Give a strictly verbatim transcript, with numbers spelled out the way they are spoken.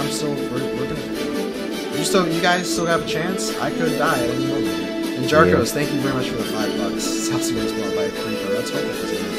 I'm still. We're, we're gonna. You still. You guys still have a chance. I could die at any moment. And Jarkos, Yeah. thank you very much for the five bucks. South Sudan's well by three for. Let's hope that doesn't.